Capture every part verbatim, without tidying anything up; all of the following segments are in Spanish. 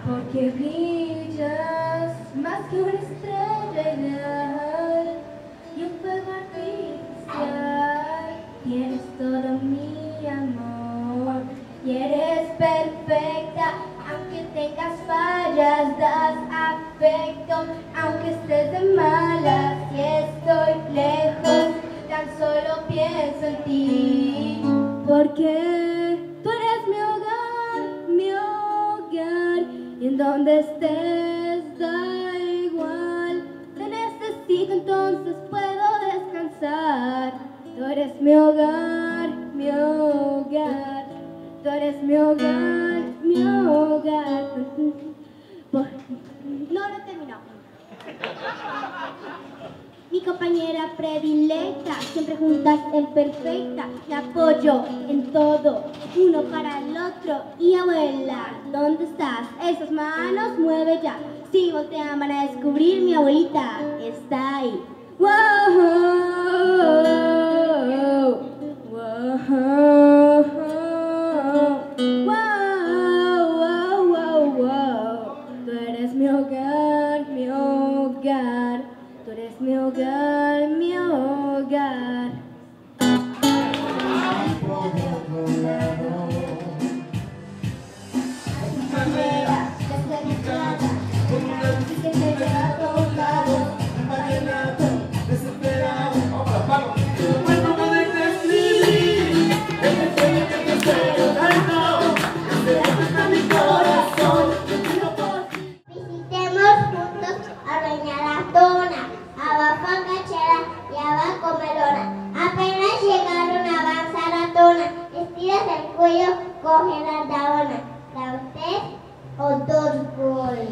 porque brillas más que una estrella ideal y un fuego artificial. Tienes todo mi amor y eres perfecta, aunque tengas fallas, das afecto, aunque estés de malas y estoy lejos, tan solo pienso en ti, porque tú eres mi hogar, mi hogar, y en donde estés da igual, te necesito entonces puedo descansar. Tú eres mi hogar, mi hogar, tú eres mi hogar, mi hogar. Por... No, no terminó. Mi compañera predilecta, siempre juntas en perfecta, te apoyo en todo, uno para el otro. Y abuela, ¿dónde estás? Esas manos mueve ya. Si voltean van a descubrir, mi abuelita está ahí. Wow, wow, wow, wow, wow, wow. Tú eres mi hogar, mi hogar. Tú eres mi hogar, mi hogar. Coge la sábana, da usted o dos goles.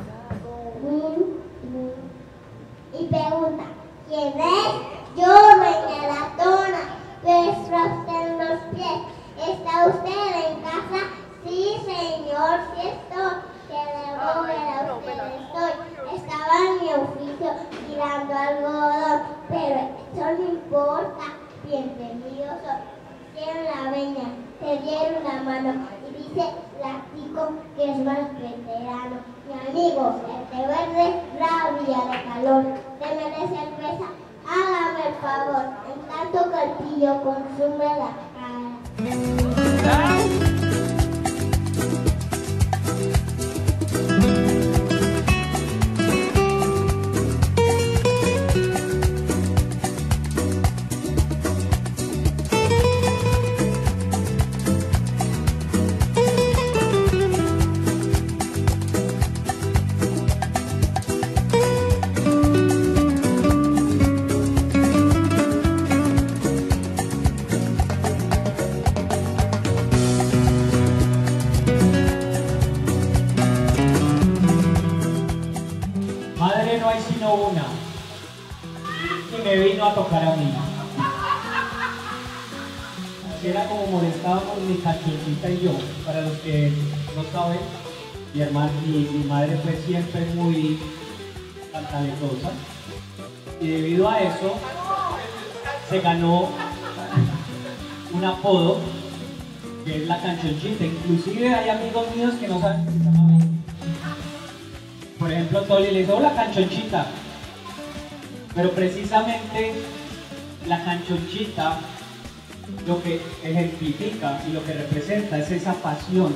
Y pregunta, ¿quién es? Yo, doña Latona. Besra usted en los pies. ¿Está usted en casa? Sí, señor, sí estoy. Que debo ver a usted estoy. Estaba en mi oficio tirando algodón, pero eso no importa. Bienvenido soy. En la veña, te dieron la mano y dice Lático que es más veterano. Mi amigo, el té verde, rabia de calor, deme de cerveza, hágame el favor, en tanto que el pillo consume la cara. Madre no hay sino una, y me vino a tocar a mí. Así era como molestábamos mi cachorrita y yo. Para los que no saben, mi hermana y mi madre fue siempre muy talentosa, y debido a eso se ganó un apodo que es la canchonchita. Inclusive hay amigos míos que no saben que se llama así. Por ejemplo, Toli le dice, hola canchonchita. Pero precisamente la canchonchita lo que ejemplifica y lo que representa es esa pasión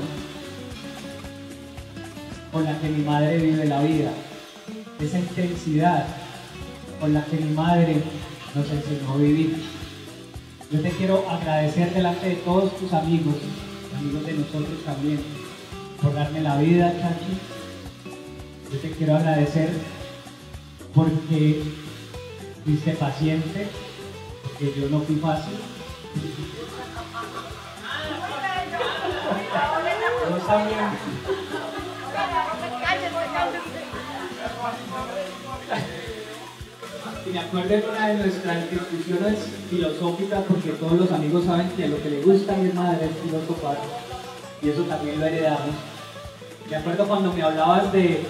con la que mi madre vive la vida, esa intensidad con la que mi madre nos enseñó a vivir. Yo te quiero agradecer delante de todos tus amigos, amigos de nosotros también, por darme la vida, Chachi. Yo te quiero agradecer porque fuiste paciente, porque yo no fui fácil. No está bien. Y me acuerdo en una de nuestras discusiones filosóficas, porque todos los amigos saben que lo que le gusta a mi madre es filosofar, y eso también lo heredamos. Me acuerdo cuando me hablabas de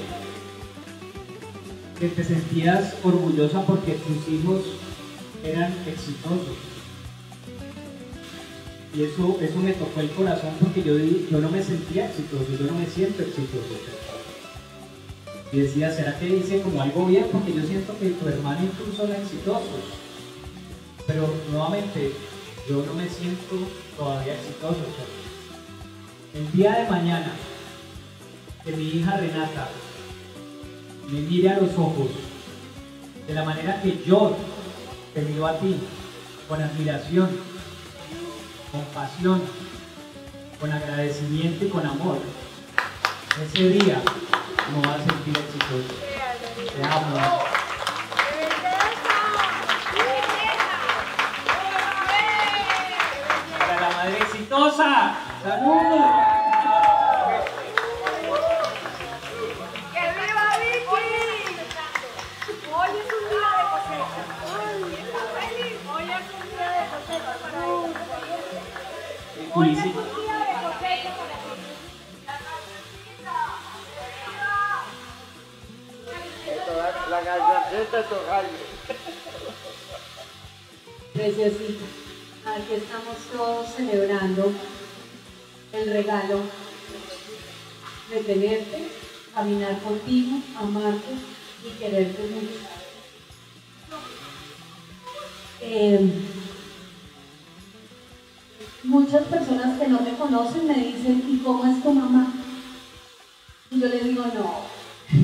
que te sentías orgullosa porque tus hijos eran exitosos. y eso, eso me tocó el corazón porque yo, yo no me sentía exitoso, yo no me siento exitoso. Y decía, ¿será que hice como algo bien? Porque yo siento que tu hermano y tú son exitosos. Pero nuevamente, yo no me siento todavía exitoso. El día de mañana, que mi hija Renata me mire a los ojos de la manera que yo te miro a ti, con admiración, con pasión, con agradecimiento y con amor, ese día no vas a sentir exitoso. Te amo. Para la madre exitosa. ¡Salud! ¡Que viva Vicky! Hoy es un día de cosecha. Hoy es un día de cosecha para ella. Hoy es un día de cosecha para ella. La cancioncita de Tocayo. Preciosito. Aquí estamos todos celebrando el regalo de tenerte, caminar contigo, amarte y quererte mucho. Eh, muchas personas que no me conocen me dicen, ¿y cómo es tu mamá? Y yo les digo, no.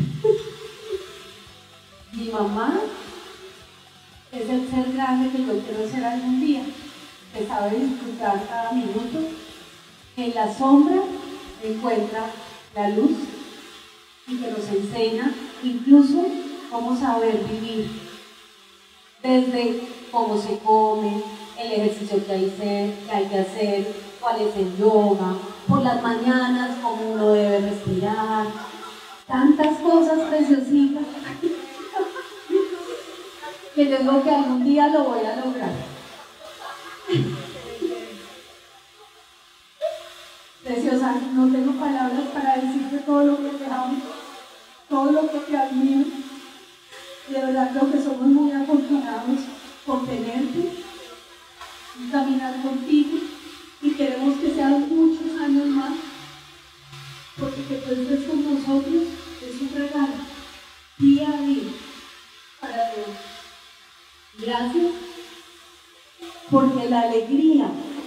Mi mamá es el ser grande que yo quiero ser algún día, que sabe disfrutar cada minuto, que en la sombra encuentra la luz y que nos enseña incluso cómo saber vivir, desde cómo se come, el ejercicio que hay, ser, que, hay que hacer, cuál es el yoga, por las mañanas cómo uno debe respirar, tantas cosas preciositas. Que yo digo que algún día lo voy a lograr. Preciosa, no tengo palabras para decirte todo lo que te amo, todo lo que te admiro. De verdad creo que somos muy afortunados por tenerte y caminar contigo y queremos que sean muchos años más, porque que tú estés con nosotros es un regalo día a día para Dios. Gracias, porque la alegría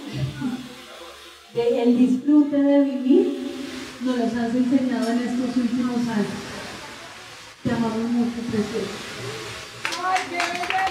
del disfrute de vivir nos los has enseñado en estos últimos años. Te amamos mucho, precioso. ¡Ay, qué belleza!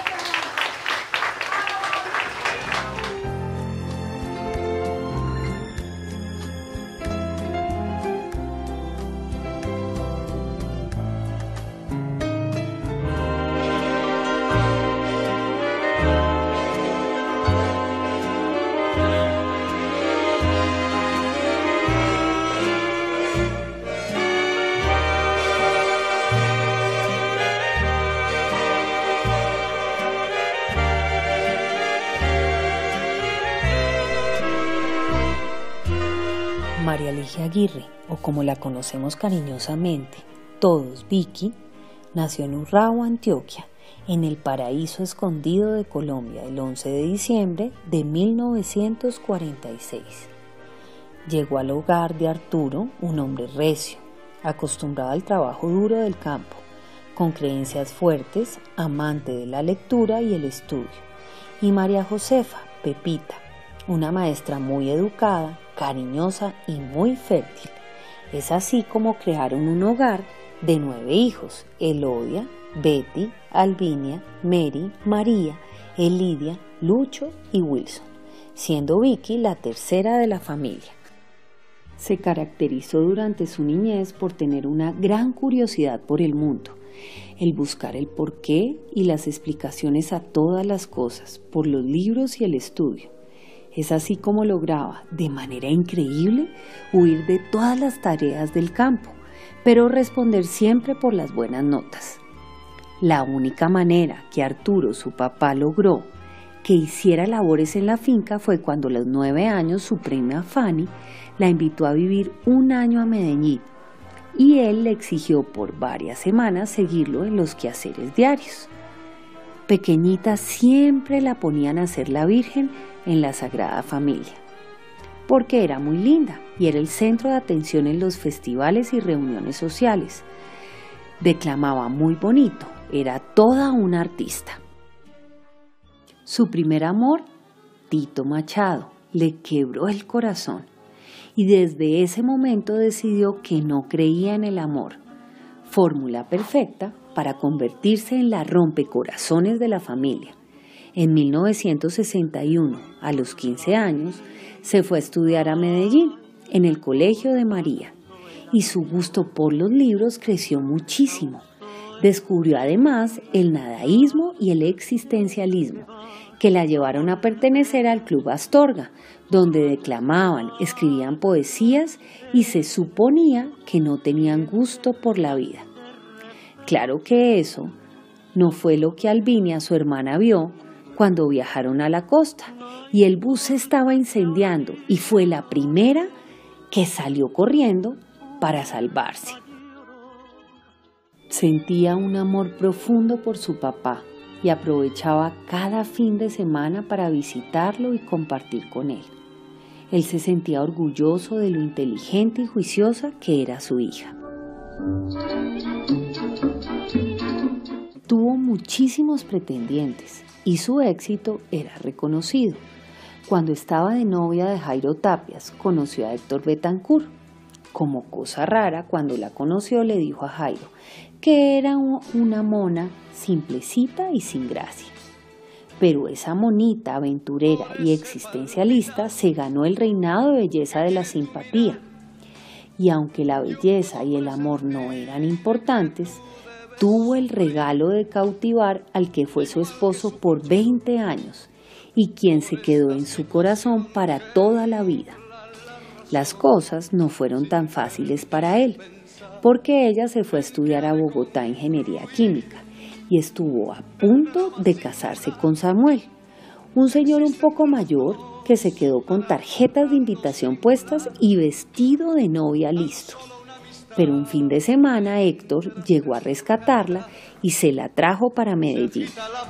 María Ligia Aguirre, o como la conocemos cariñosamente, todos Vicky, nació en Urrao, Antioquia, en el paraíso escondido de Colombia, el once de diciembre de mil novecientos cuarenta y seis. Llegó al hogar de Arturo, un hombre recio, acostumbrado al trabajo duro del campo, con creencias fuertes, amante de la lectura y el estudio, y María Josefa, Pepita, una maestra muy educada, cariñosa y muy fértil. Es así como crearon un hogar de nueve hijos: Elodia, Betty, Alvinia, Mary, María, Elidia, Lucho y Wilson, siendo Vicky la tercera de la familia. Se caracterizó durante su niñez por tener una gran curiosidad por el mundo, el buscar el porqué y las explicaciones a todas las cosas por los libros y el estudio. Es así como lograba, de manera increíble, huir de todas las tareas del campo, pero responder siempre por las buenas notas. La única manera que Arturo, su papá, logró que hiciera labores en la finca fue cuando a los nueve años su prima Fanny la invitó a vivir un año a Medellín y él le exigió por varias semanas seguirlo en los quehaceres diarios. Pequeñita siempre la ponían a hacer la Virgen en la Sagrada Familia, porque era muy linda y era el centro de atención en los festivales y reuniones sociales. Declamaba muy bonito, era toda una artista. Su primer amor, Tito Machado, le quebró el corazón y desde ese momento decidió que no creía en el amor, fórmula perfecta para convertirse en la rompecorazones de la familia. En mil novecientos sesenta y uno, a los quince años, se fue a estudiar a Medellín, en el Colegio de María, y su gusto por los libros creció muchísimo. Descubrió además el nadaísmo y el existencialismo, que la llevaron a pertenecer al Club Astorga, donde declamaban, escribían poesías y se suponía que no tenían gusto por la vida. Claro que eso no fue lo que Alvinia, su hermana, vio cuando viajaron a la costa y el bus se estaba incendiando y fue la primera que salió corriendo para salvarse. Sentía un amor profundo por su papá y aprovechaba cada fin de semana para visitarlo y compartir con él. Él se sentía orgulloso de lo inteligente y juiciosa que era su hija. Tuvo muchísimos pretendientes y su éxito era reconocido. Cuando estaba de novia de Jairo Tapias, conoció a Héctor Betancourt. Como cosa rara, cuando la conoció le dijo a Jairo que era una mona simplecita y sin gracia. Pero esa monita aventurera y existencialista se ganó el reinado de belleza de la simpatía. Y aunque la belleza y el amor no eran importantes, tuvo el regalo de cautivar al que fue su esposo por veinte años y quien se quedó en su corazón para toda la vida. Las cosas no fueron tan fáciles para él, porque ella se fue a estudiar a Bogotá ingeniería química y estuvo a punto de casarse con Samuel, un señor un poco mayor que se quedó con tarjetas de invitación puestas y vestido de novia listo. Pero un fin de semana Héctor llegó a rescatarla y se la trajo para Medellín.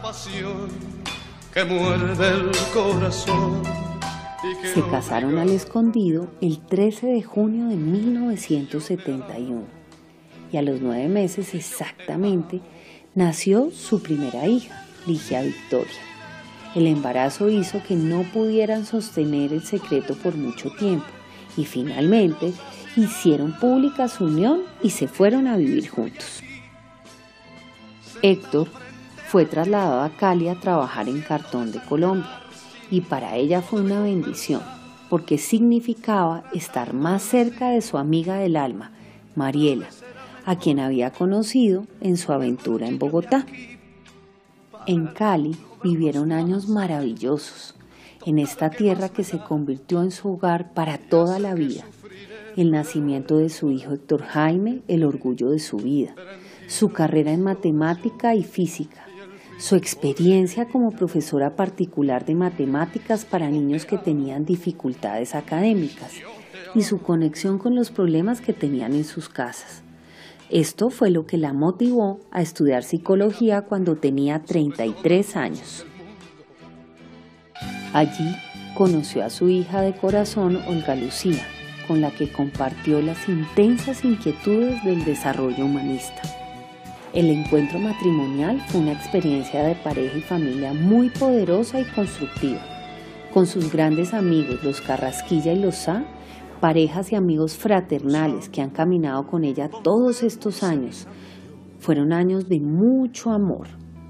Se casaron al escondido el trece de junio de mil novecientos setenta y uno y a los nueve meses exactamente nació su primera hija, Ligia Victoria. El embarazo hizo que no pudieran sostener el secreto por mucho tiempo y finalmente hicieron pública su unión y se fueron a vivir juntos. Héctor fue trasladado a Cali a trabajar en cartón de Colombia y para ella fue una bendición porque significaba estar más cerca de su amiga del alma, Mariela, a quien había conocido en su aventura en Bogotá. En Cali vivieron años maravillosos, en esta tierra que se convirtió en su hogar para toda la vida. El nacimiento de su hijo Héctor Jaime, el orgullo de su vida, su carrera en matemática y física, su experiencia como profesora particular de matemáticas para niños que tenían dificultades académicas y su conexión con los problemas que tenían en sus casas. Esto fue lo que la motivó a estudiar psicología cuando tenía treinta y tres años. Allí conoció a su hija de corazón, Olga Lucía, con la que compartió las intensas inquietudes del desarrollo humanista. El encuentro matrimonial fue una experiencia de pareja y familia muy poderosa y constructiva. Con sus grandes amigos, los Carrasquilla y los Sá, parejas y amigos fraternales que han caminado con ella todos estos años. Fueron años de mucho amor,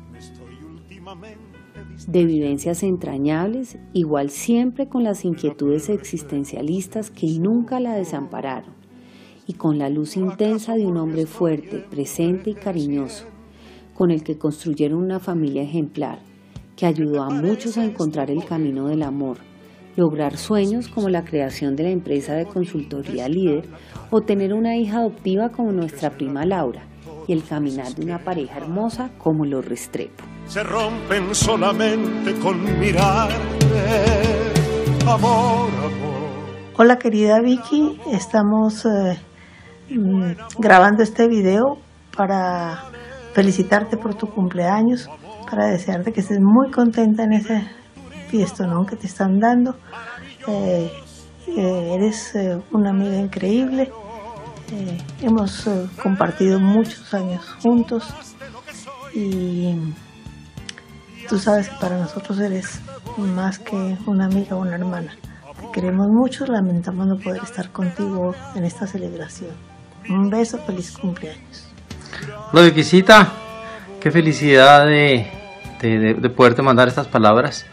de vivencias entrañables, igual siempre con las inquietudes existencialistas que nunca la desampararon, y con la luz intensa de un hombre fuerte, presente y cariñoso, con el que construyeron una familia ejemplar, que ayudó a muchos a encontrar el camino del amor, lograr sueños como la creación de la empresa de consultoría líder o tener una hija adoptiva como nuestra prima Laura y el caminar de una pareja hermosa como los Restrepo. Se rompen solamente con mirarte, amor, amor. Hola querida Vicky, estamos eh, grabando este video para felicitarte por tu cumpleaños, para desearte que estés muy contenta en ese fiestonón que te están dando eh, Eh, eres eh, una amiga increíble. Eh, hemos eh, compartido muchos años juntos y tú sabes que para nosotros eres más que una amiga o una hermana. Te queremos mucho, lamentamos no poder estar contigo en esta celebración. Un beso, feliz cumpleaños. Hola Viquisita, qué felicidad de, de, de, de poderte mandar estas palabras.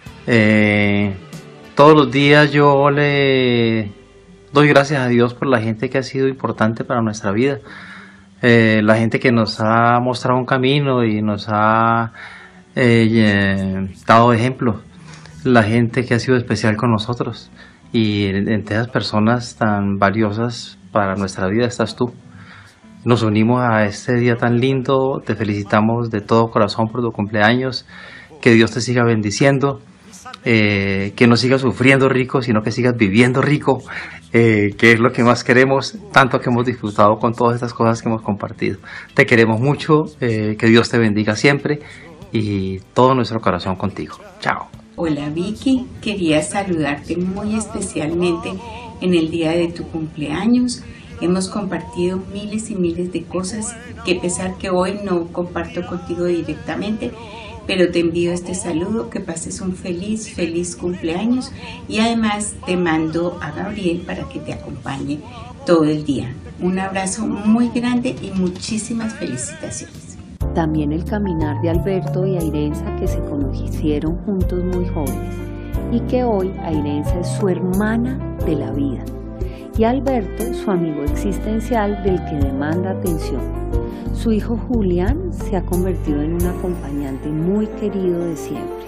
Eh, todos los días yo le doy gracias a Dios por la gente que ha sido importante para nuestra vida. Eh, la gente que nos ha mostrado un camino y nos ha eh, eh, dado ejemplo. La gente que ha sido especial con nosotros. Y entre esas personas tan valiosas para nuestra vida estás tú. Nos unimos a este día tan lindo, te felicitamos de todo corazón por tu cumpleaños, que Dios te siga bendiciendo, eh, que no sigas sufriendo rico, sino que sigas viviendo rico, eh, que es lo que más queremos, tanto que hemos disfrutado con todas estas cosas que hemos compartido. Te queremos mucho, eh, que Dios te bendiga siempre y todo nuestro corazón contigo. Chao. Hola Vicky, quería saludarte muy especialmente en el día de tu cumpleaños. Hemos compartido miles y miles de cosas que a pesar que hoy no comparto contigo directamente, pero te envío este saludo, que pases un feliz, feliz cumpleaños y además te mando a Gabriel para que te acompañe todo el día. Un abrazo muy grande y muchísimas felicitaciones. También el caminar de Alberto y Airenza, que se conocieron juntos muy jóvenes y que hoy Airenza es su hermana de la vida y Alberto su amigo existencial del que demanda atención. Su hijo Julián se ha convertido en un acompañante muy querido de siempre.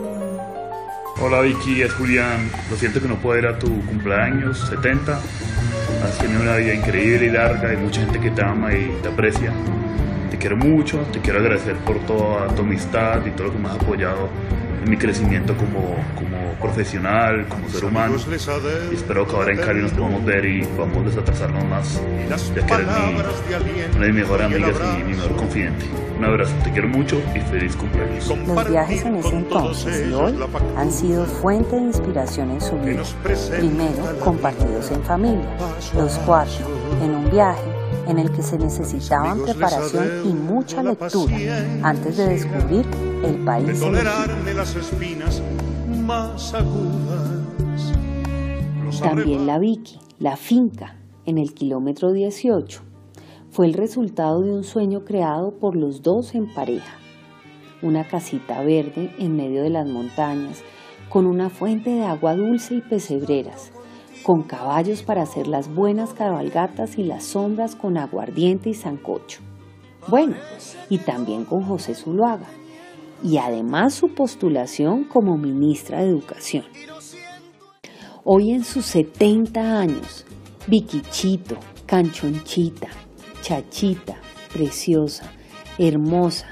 Hola Vicky, es Julián. Lo siento que no puedo ir a tu cumpleaños setenta. Has tenido una vida increíble y larga, hay mucha gente que te ama y te aprecia. Te quiero mucho, te quiero agradecer por toda tu amistad y todo lo que me has apoyado en mi crecimiento como, como profesional, como ser humano. Y espero que ahora en Cali nos podamos ver y podamos desatrasarnos más, ya que eres mi, una de mis mejores amigas y mi mejor confidente. Un abrazo, te quiero mucho y feliz cumpleaños. Los viajes en ese entonces y hoy han sido fuente de inspiración en su vida. Primero, compartidos en familia, los cuatro, en un viaje en el que se necesitaban preparación y mucha lectura antes de descubrir el país elegido. También la Vicky, la finca, en el kilómetro dieciocho, fue el resultado de un sueño creado por los dos en pareja. Una casita verde en medio de las montañas, con una fuente de agua dulce y pesebreras, con caballos para hacer las buenas cabalgatas y las sombras con aguardiente y sancocho. Bueno, y también con José Zuluaga, y además su postulación como ministra de Educación. Hoy en sus setenta años, Viquichito, Canchonchita, Chachita, preciosa, hermosa,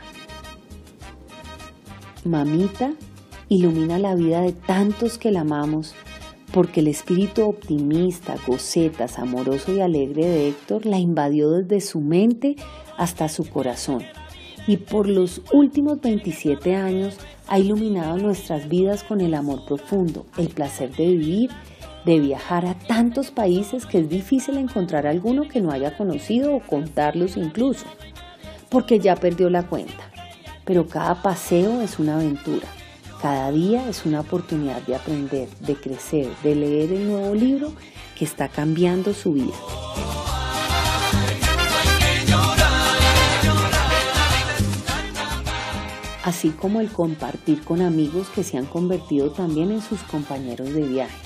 mamita, ilumina la vida de tantos que la amamos, porque el espíritu optimista, gocetas, amoroso y alegre de Héctor la invadió desde su mente hasta su corazón y por los últimos veintisiete años ha iluminado nuestras vidas con el amor profundo, el placer de vivir, de viajar a tantos países que es difícil encontrar alguno que no haya conocido o contarlos incluso, porque ya perdió la cuenta. Pero cada paseo es una aventura. Cada día es una oportunidad de aprender, de crecer, de leer el nuevo libro que está cambiando su vida. Así como el compartir con amigos que se han convertido también en sus compañeros de viaje.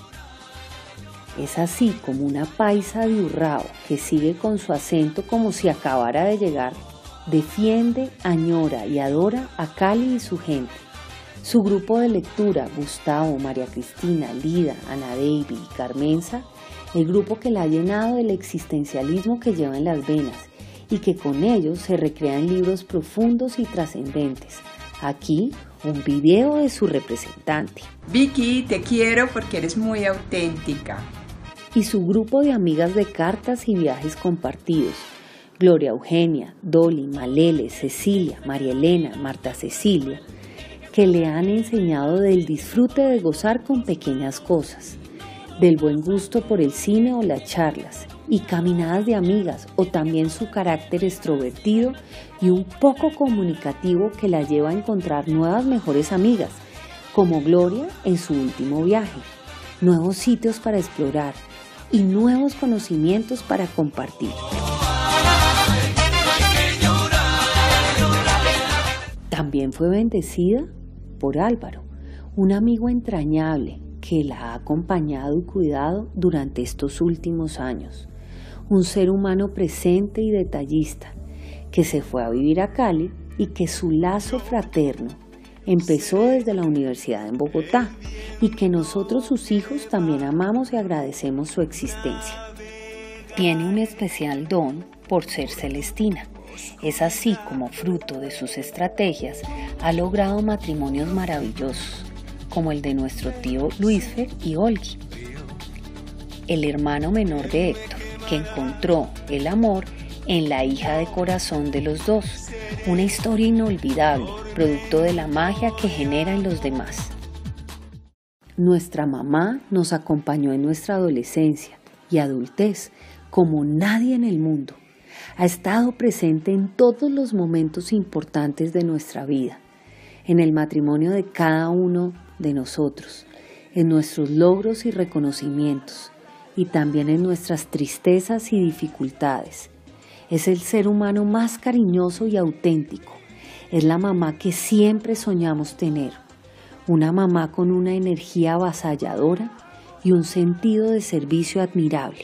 Es así como una paisa de Urrao que sigue con su acento como si acabara de llegar, defiende, añora y adora a Cali y su gente. Su grupo de lectura, Gustavo, María Cristina, Lida, Ana David y Carmenza, el grupo que la ha llenado del existencialismo que lleva en las venas y que con ellos se recrean libros profundos y trascendentes. Aquí, un video de su representante. Vicky, te quiero porque eres muy auténtica. Y su grupo de amigas de cartas y viajes compartidos. Gloria Eugenia, Dolly, Malele, Cecilia, María Elena, Marta Cecilia, que le han enseñado del disfrute de gozar con pequeñas cosas, del buen gusto por el cine o las charlas, y caminadas de amigas, o también su carácter extrovertido y un poco comunicativo que la lleva a encontrar nuevas mejores amigas, como Gloria en su último viaje, nuevos sitios para explorar y nuevos conocimientos para compartir. También fue bendecida por Álvaro, un amigo entrañable que la ha acompañado y cuidado durante estos últimos años. Un ser humano presente y detallista que se fue a vivir a Cali y que su lazo fraterno empezó desde la universidad en Bogotá y que nosotros, sus hijos, también amamos y agradecemos su existencia. Tiene un especial don por ser celestina. Es así como, fruto de sus estrategias, ha logrado matrimonios maravillosos, como el de nuestro tío Luisfer y Olgi, el hermano menor de Héctor, que encontró el amor en la hija de corazón de los dos, una historia inolvidable, producto de la magia que genera en los demás. Nuestra mamá nos acompañó en nuestra adolescencia y adultez como nadie en el mundo. Ha estado presente en todos los momentos importantes de nuestra vida, en el matrimonio de cada uno de nosotros, en nuestros logros y reconocimientos, y también en nuestras tristezas y dificultades. Es el ser humano más cariñoso y auténtico. Es la mamá que siempre soñamos tener, una mamá con una energía avasalladora y un sentido de servicio admirable.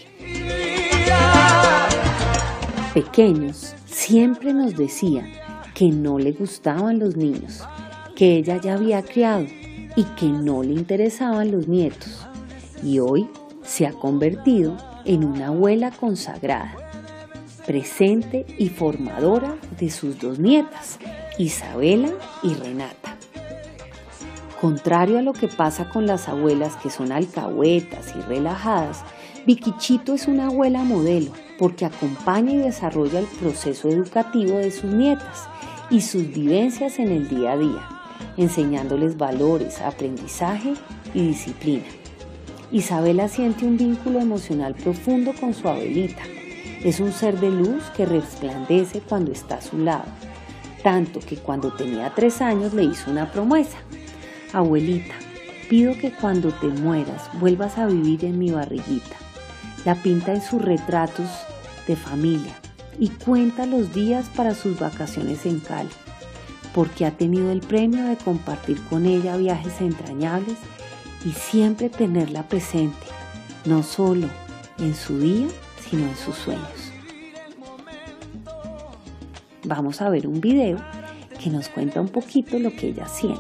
Pequeños, siempre nos decía que no le gustaban los niños, que ella ya había criado y que no le interesaban los nietos. Y hoy se ha convertido en una abuela consagrada, presente y formadora de sus dos nietas, Isabela y Renata. Contrario a lo que pasa con las abuelas, que son alcahuetas y relajadas, Vikichito es una abuela modelo porque acompaña y desarrolla el proceso educativo de sus nietas y sus vivencias en el día a día, enseñándoles valores, aprendizaje y disciplina. Isabela siente un vínculo emocional profundo con su abuelita. Es un ser de luz que resplandece cuando está a su lado, tanto que cuando tenía tres años le hizo una promesa: abuelita, pido que cuando te mueras vuelvas a vivir en mi barriguita. La pinta en sus retratos de familia y cuenta los días para sus vacaciones en Cali, porque ha tenido el premio de compartir con ella viajes entrañables y siempre tenerla presente, no solo en su día, sino en sus sueños. Vamos a ver un video que nos cuenta un poquito lo que ella siente.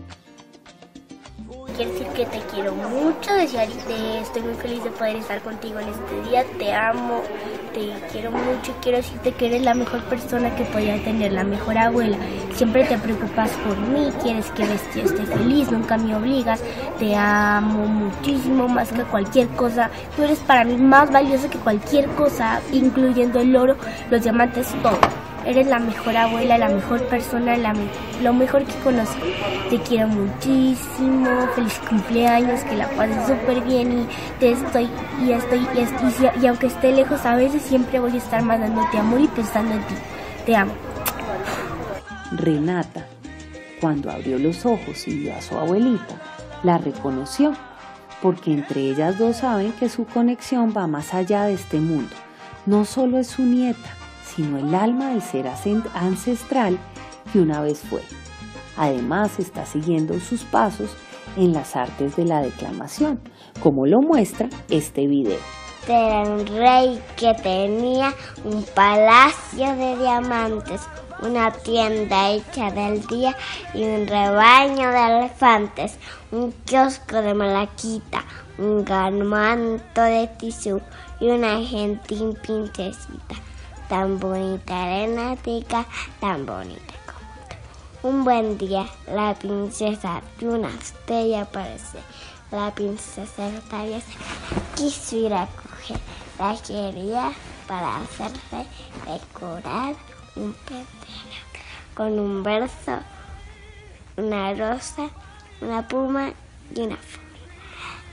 Quiero decir que te quiero mucho, desear, de, estoy muy feliz de poder estar contigo en este día, te amo, te quiero mucho y quiero decirte que eres la mejor persona que podía tener, la mejor abuela. Siempre te preocupas por mí, quieres que yo esté feliz, nunca me obligas, te amo muchísimo más que cualquier cosa. Tú eres para mí más valiosa que cualquier cosa, incluyendo el oro, los diamantes, todo. Eres la mejor abuela, la mejor persona, la me lo mejor que conozco. Te quiero muchísimo, feliz cumpleaños, que la pases súper bien y te estoy, y estoy, y, estoy, y, y aunque esté lejos a veces siempre voy a estar mandándote amor y pensando en ti. Te amo. Renata, cuando abrió los ojos y vio a su abuelita, la reconoció, porque entre ellas dos saben que su conexión va más allá de este mundo. No solo es su nieta, sino el alma del ser ancestral que una vez fue. Además, está siguiendo sus pasos en las artes de la declamación, como lo muestra este video. Era un rey que tenía un palacio de diamantes, una tienda hecha del día y un rebaño de elefantes, un kiosco de malaquita, un gran manto de tisú y una gentil princesita. Tan bonita Renatica, tan bonita como tú. Un buen día, la princesa de una estrella aparece. La princesa traviesa quiso ir a coger, la quería para hacerse decorar un pedrero con un verso, una rosa, una pluma y una flor.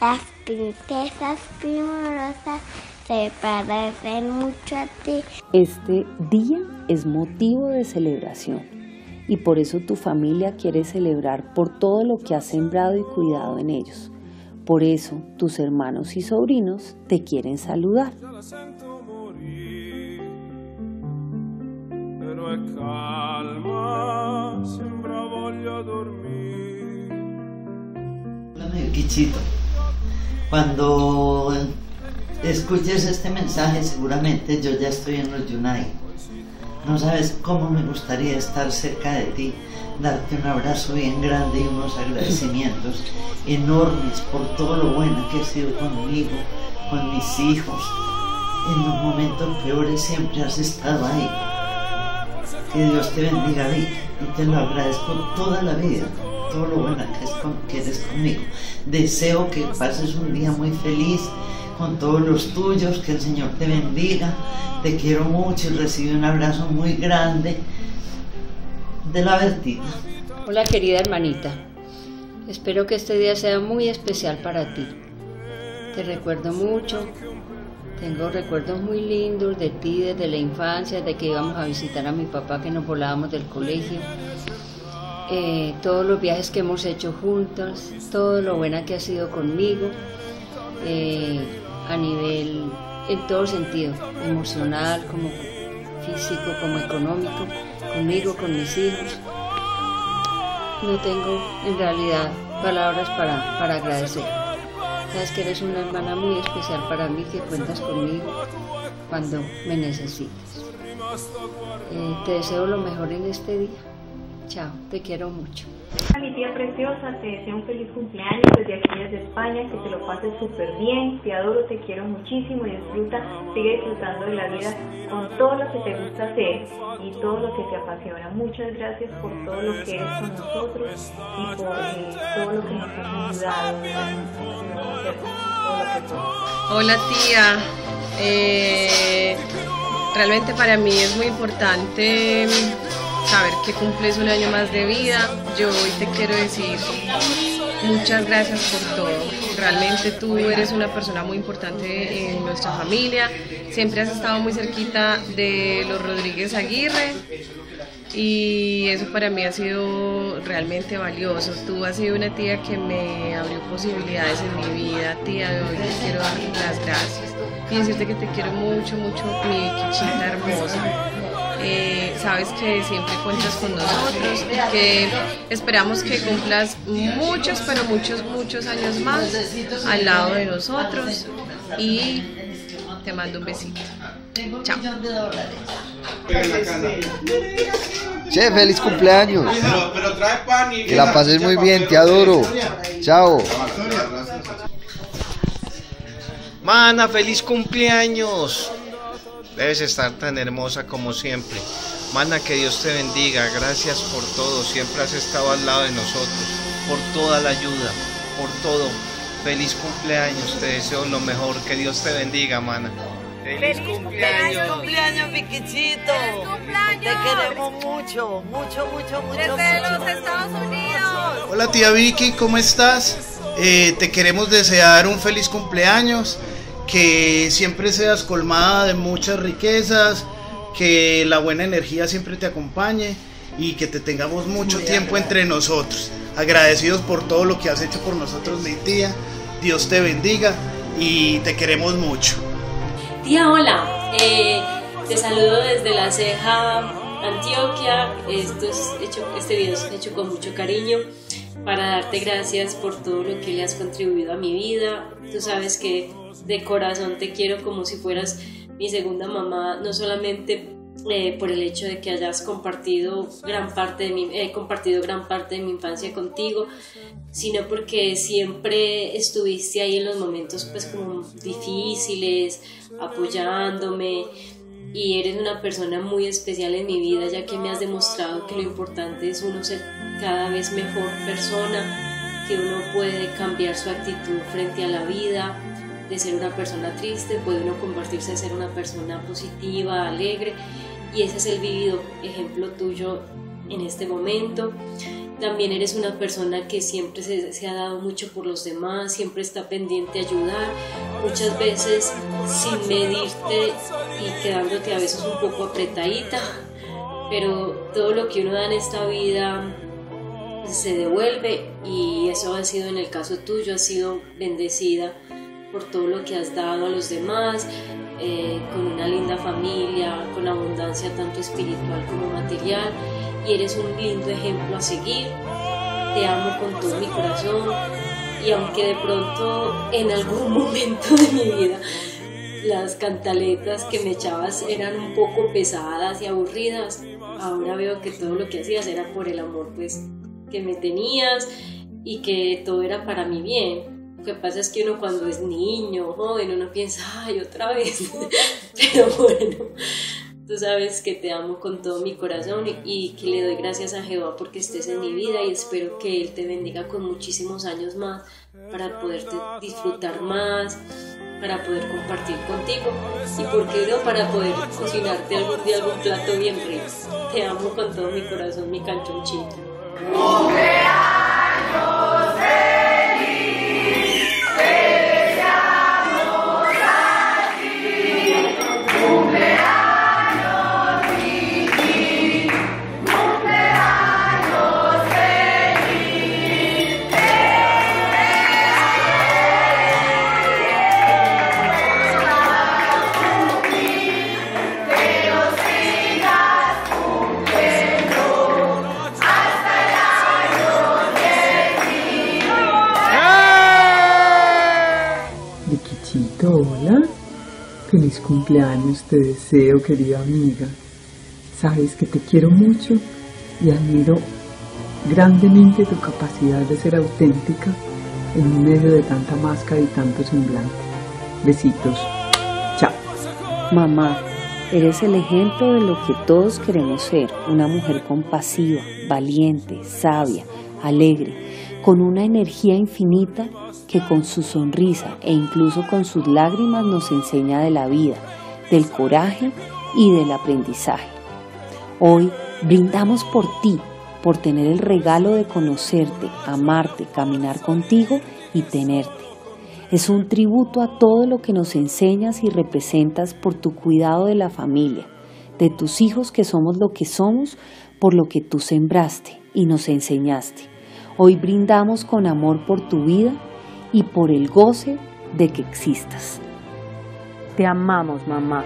Las princesas primorosas se parecen mucho a ti. Este día es motivo de celebración y por eso tu familia quiere celebrar por todo lo que has sembrado y cuidado en ellos. Por eso tus hermanos y sobrinos te quieren saludar. Però è calma, sembra voglia dormire. Hola, Quichito. Cuando escuches este mensaje, seguramente yo ya estoy en los Yunay. No sabes cómo me gustaría estar cerca de ti, darte un abrazo bien grande y unos agradecimientos enormes por todo lo bueno que has sido conmigo, con mis hijos. En los momentos peores siempre has estado ahí. Que Dios te bendiga, Vicky, y te lo agradezco toda la vida, todo lo bueno que, es con, que eres conmigo. Deseo que pases un día muy feliz con todos los tuyos, que el Señor te bendiga. Te quiero mucho y recibe un abrazo muy grande de la Bertita. Hola, querida hermanita. Espero que este día sea muy especial para ti. Te recuerdo mucho. Tengo recuerdos muy lindos de ti desde la infancia, de que íbamos a visitar a mi papá, que nos volábamos del colegio. Eh, todos los viajes que hemos hecho juntos, todo lo buena que has sido conmigo, eh, a nivel, en todo sentido, emocional, como físico, como económico, conmigo, con mis hijos. No tengo en realidad palabras para, para agradecer. Sabes que eres una hermana muy especial para mí, que cuentas conmigo cuando me necesites. Eh, te deseo lo mejor en este día. Chao, te quiero mucho. Mi tía preciosa, te deseo un feliz cumpleaños desde aquí, desde España, que te lo pases súper bien, te adoro, te quiero muchísimo y disfruta, sigue disfrutando de la vida con todo lo que te gusta hacer y todo lo que te apasiona. Muchas gracias por todo lo que eres con nosotros y por eh, todo lo que nos has ayudado. Hola tía, eh, realmente para mí es muy importante saber que cumples un año más de vida. Yo hoy te quiero decir muchas gracias por todo. Realmente tú eres una persona muy importante en nuestra familia. Siempre has estado muy cerquita de los Rodríguez Aguirre y eso para mí ha sido realmente valioso. Tú has sido una tía que me abrió posibilidades en mi vida. Tía, hoy te quiero dar las gracias y decirte que te quiero mucho, mucho, mi Quichita hermosa. Eh, sabes que siempre cuentas con nosotros, que esperamos que cumplas muchos, pero muchos, muchos años más al lado de nosotros y te mando un besito. Chao. Che, feliz cumpleaños. Que la pases muy bien, te adoro. Chao. Mana, feliz cumpleaños. Debes estar tan hermosa como siempre. Mana, que Dios te bendiga. Gracias por todo. Siempre has estado al lado de nosotros. Por toda la ayuda. Por todo. Feliz cumpleaños. Te deseo lo mejor. Que Dios te bendiga, mana. Feliz, Feliz cumpleaños. Feliz cumpleaños, mi Quichito. Feliz cumpleaños. Te queremos mucho. Mucho, mucho, mucho. Desde mucho. los Estados Unidos. Hola, tía Vicky. ¿Cómo estás? Eh, te queremos desear un feliz cumpleaños. Que siempre seas colmada de muchas riquezas, que la buena energía siempre te acompañe y que te tengamos mucho tiempo entre nosotros. Agradecidos por todo lo que has hecho por nosotros, mi tía. Dios te bendiga y te queremos mucho. Tía, hola. Eh, te saludo desde La Ceja, Antioquia. Esto es hecho, este video es hecho con mucho cariño para darte gracias por todo lo que le has contribuido a mi vida. Tú sabes que de corazón te quiero como si fueras mi segunda mamá, no solamente eh, por el hecho de que hayas compartido gran parte de mi, eh, compartido gran parte de mi infancia contigo, sino porque siempre estuviste ahí en los momentos pues como difíciles, apoyándome, y eres una persona muy especial en mi vida, ya que me has demostrado que lo importante es uno ser cada vez mejor persona, que uno puede cambiar su actitud frente a la vida. De ser una persona triste puede uno convertirse en ser una persona positiva, alegre, y ese es el vivido ejemplo tuyo en este momento. También eres una persona que siempre se, se ha dado mucho por los demás, siempre está pendiente a ayudar, muchas veces sin medirte y quedándote a veces un poco apretadita, pero todo lo que uno da en esta vida se devuelve, y eso ha sido en el caso tuyo. Has sido bendecida por todo lo que has dado a los demás, eh, con una linda familia, con abundancia tanto espiritual como material, y eres un lindo ejemplo a seguir. Te amo con todo mi corazón, y aunque de pronto en algún momento de mi vida las cantaletas que me echabas eran un poco pesadas y aburridas, ahora veo que todo lo que hacías era por el amor pues que me tenías, y que todo era para mi bien. Lo que pasa es que uno cuando es niño, joven, uno piensa, ay, otra vez, pero bueno, tú sabes que te amo con todo mi corazón, y que le doy gracias a Jehová porque estés en mi vida, y espero que Él te bendiga con muchísimos años más para poderte disfrutar más, para poder compartir contigo, y por qué no, para poder cocinarte algún día algún plato bien rico. Te amo con todo mi corazón, mi canchonchita. ¡Cumpleaños feliz! ¡Te deseamos a ti! ¡Cumpleaños Vicky! ¡Cumpleaños feliz! ¡Que lo sigas cumpliendo hasta el año diez mil! Viquichito, hola. Feliz cumpleaños te deseo, querida amiga. Sabes que te quiero mucho y admiro grandemente tu capacidad de ser auténtica en medio de tanta máscara y tanto semblante. Besitos. Chao. Mamá, eres el ejemplo de lo que todos queremos ser, una mujer compasiva, valiente, sabia, alegre, con una energía infinita que con su sonrisa e incluso con sus lágrimas nos enseña de la vida, del coraje y del aprendizaje. Hoy brindamos por ti, por tener el regalo de conocerte, amarte, caminar contigo y tenerte. Es un tributo a todo lo que nos enseñas y representas por tu cuidado de la familia, de tus hijos que somos lo que somos por lo que tú sembraste y nos enseñaste. Hoy brindamos con amor por tu vida y por el goce de que existas. Te amamos, mamá.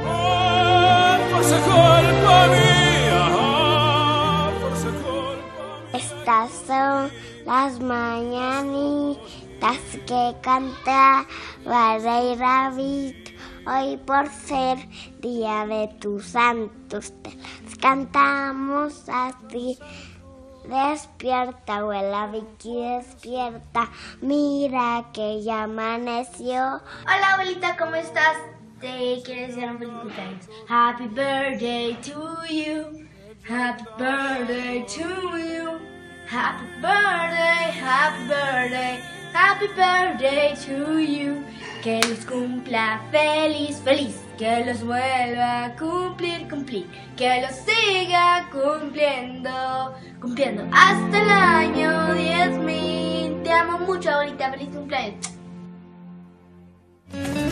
Estas son las mañanitas que canta Rey David. Hoy por ser día de tus santos te las cantamos así. Despierta, abuela Vicky, despierta, mira que ya amaneció. Hola abuelita, ¿cómo estás? Te quiero desear un feliz cumpleaños. Happy birthday to you. Happy birthday to you. Happy birthday, happy birthday, happy birthday to you. Que los cumpla feliz, feliz. Que los vuelva a cumplir, cumplir. Que los siga cumpliendo, cumpliendo hasta el año diez mil. Te amo mucho, abuelita. Feliz cumpleaños.